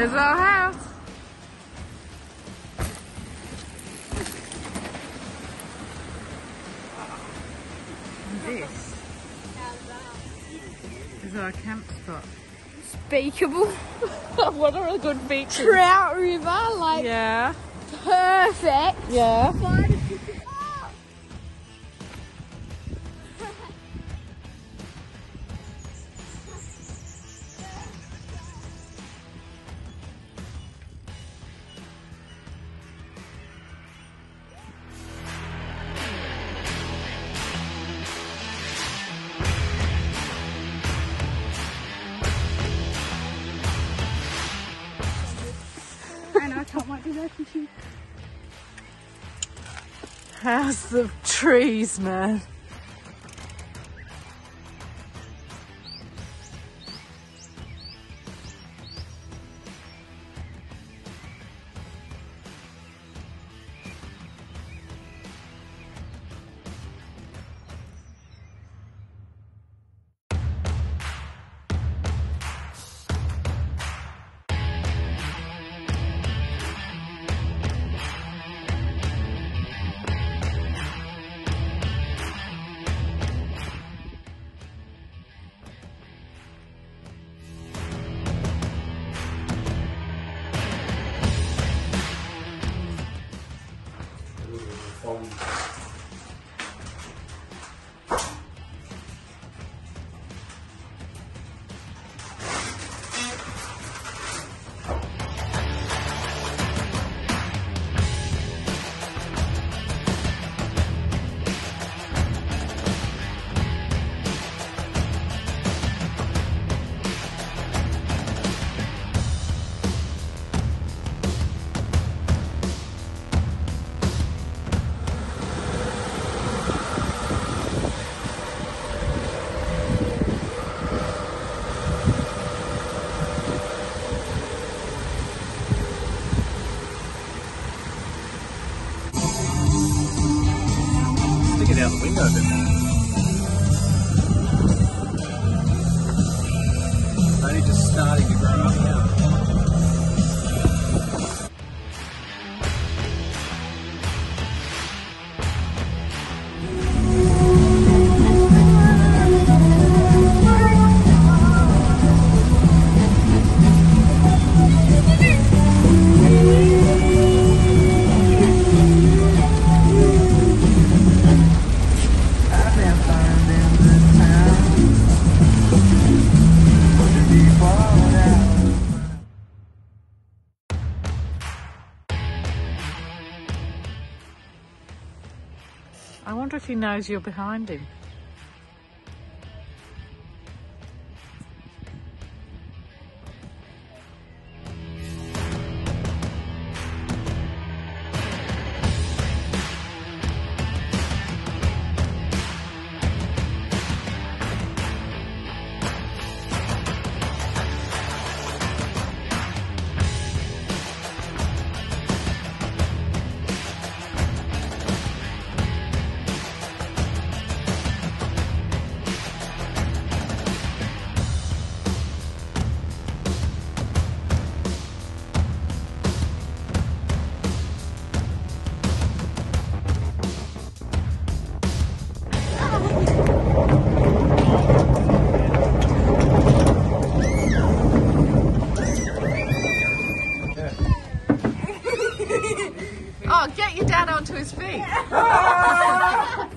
There's our house. And this is our camp spot. Speakable. What are the good beaches? Trout River, like Yeah. perfect. Yeah. And I can't wait to go fishing. How's the trees, man? Sticking out the window a bit more. Only just starting to grow up now. I wonder if he knows you're behind him. Oh, get your dad onto his feet.